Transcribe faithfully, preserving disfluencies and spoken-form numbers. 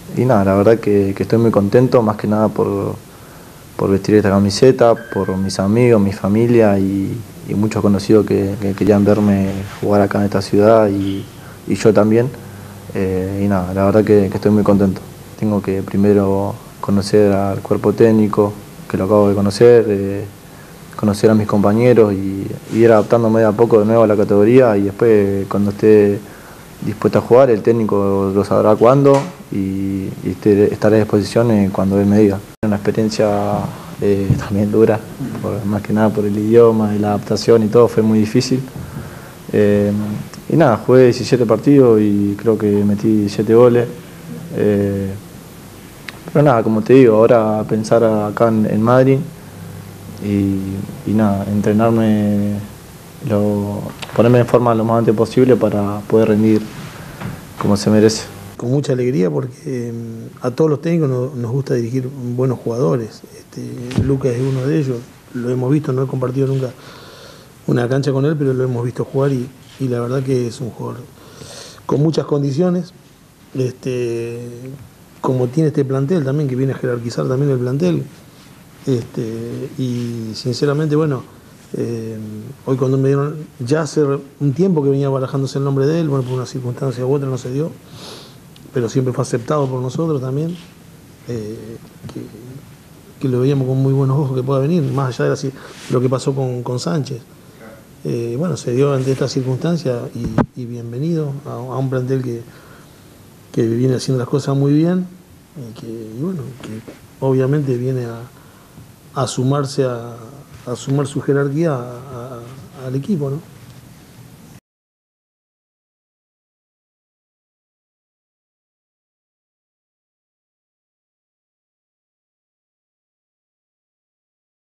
y nada, la verdad que, que estoy muy contento, más que nada por, por vestir esta camiseta, por mis amigos, mi familia y, y muchos conocidos que, que querían verme jugar acá en esta ciudad y, y yo también. Eh, y nada, la verdad que, que estoy muy contento. Tengo que primero conocer al cuerpo técnico, que lo acabo de conocer, eh, conocer a mis compañeros y, y ir adaptándome de a poco de nuevo a la categoría y después cuando esté dispuesto a jugar el técnico lo sabrá cuándo y, y estaré a disposición eh, cuando él me diga. Una experiencia eh, también dura, por, más que nada por el idioma y la adaptación y todo, fue muy difícil. Eh, y nada, jugué diecisiete partidos y creo que metí siete goles. Eh, pero nada, como te digo, ahora pensar acá en, en Madrid y, y nada, entrenarme, lo, ponerme en forma lo más antes posible para poder rendir como se merece. Con mucha alegría porque a todos los técnicos nos, nos gusta dirigir buenos jugadores. Este, Lucas es uno de ellos, lo hemos visto, no he compartido nunca una cancha con él, pero lo hemos visto jugar y, y la verdad que es un jugador con muchas condiciones, este, como tiene este plantel también, que viene a jerarquizar también el plantel. Este, y sinceramente, bueno, eh, hoy cuando me dieron, ya hace un tiempo que venía barajándose el nombre de él, bueno, por una circunstancia u otra no se dio, pero siempre fue aceptado por nosotros también, eh, que, que lo veíamos con muy buenos ojos que pueda venir, más allá de la, lo que pasó con, con Sánchez. Eh, bueno, se dio ante esta circunstancia y, y bienvenido a, a un plantel que, que viene haciendo las cosas muy bien y que, y bueno, que obviamente viene a, a sumarse a, a sumar su jerarquía a, a, al equipo, ¿no?